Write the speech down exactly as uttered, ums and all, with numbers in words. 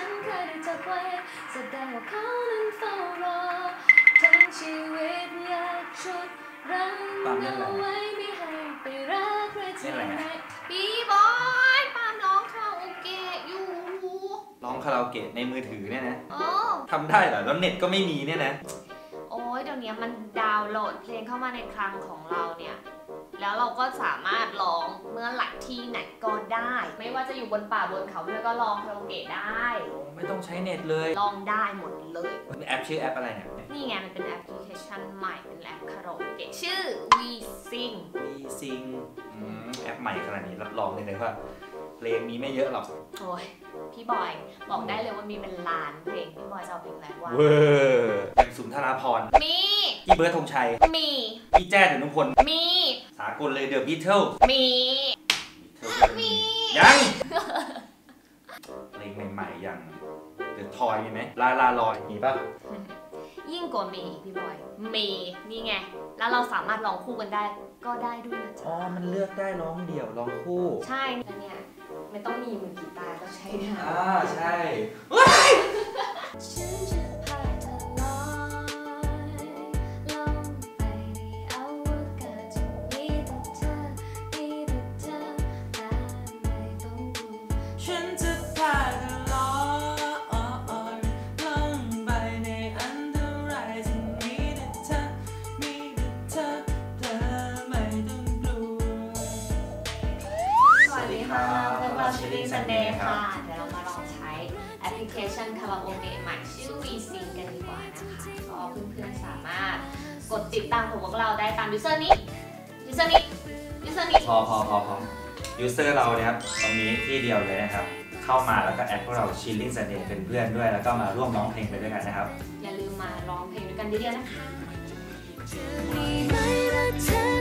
ฉันเคยได้จับไว้แสดงว่าเขานั้นเฝ้ารอทั้งชีวิตอยากชุดรั้งเอาไว้ไม่ให้ไปรักใครที่ไหนพี่บอยปามร้องคาราโอเกะอยู่ร้องคาราโอเกะในมือถือเนี่ยนะอ๋อทำได้เหรอแล้วเน็ตก็ไม่มีเนี่ยนะโอ้ยเดี๋ยวนี้มันดาวน์โหลดเพลงเข้ามาในคลังของเราเนี่ยแล้วเราก็สามารถร้องเมื่อไหร่ที่ไหนก็ได้ไม่ว่าจะอยู่บนป่าบนเขาเพื่อก็ร้องคาราโอเกะได้ไม่ต้องใช้เน็ตเลยร้องได้หมดเลยแอปชื่อแอปอะไรเนี่ยนี่ไงมันเป็นแอปพลิเคชันใหม่เป็นแอปคาราโอเกะชื่อ V-Sing V-Sing แอปใหม่ขนาดนี้รับรองเลยนะว่าเพลงมีไม่เยอะหรอกโอ้ยพี่บอยบอกได้เลยว่ามีเป็นล้านเพลงพี่บอยจะเอาเพลงอะไรวะเวอร์อย่างสุนทราภรณ์มีพี่เบิร์ดธงชัยมีพี่แจ้ดนุพลมีสากลเลยเดอะบีเทิลมีมียังเพลงใหม่ๆอย่างเดอะทอยมีไหมลาลาลอยมีป่ะยิ่งกว่ามีพี่บอยมีนี่ไงแล้วเราสามารถร้องคู่กันได้ก็ได้ด้วยนะจ๊ะอ๋อมันเลือกได้ร้องเดี่ยวร้องคู่ใช่แล้วเนี่ยไม่ต้องมีมือกีตาร์ก็ใช้ได้อ่าใช่ Chilling Sunday ค่ะเดี๋ยวเรามาลองใช้แอปพลิเคชันคาราโอเกะใหม่ชื่อ V-Sing กันดีกว่านะคะก็เพื่อนๆสามารถกดติดตามของพวกเราได้ตามยูเซอร์นี้ยูเซอร์นี้ยูเซอร์นี้พอพอพอพอยูเซอร์เราเนี่ยครับตรงนี้ที่เดียวเลยนะครับเข้ามาแล้วก็แอดพวกเรา Chilling Sunday เป็นเพื่อนด้วยแล้วก็มาร่วมร้องเพลงไปด้วยกันนะครับอย่าลืมมาร้องเพลงด้วยกันเยอะๆนะคะ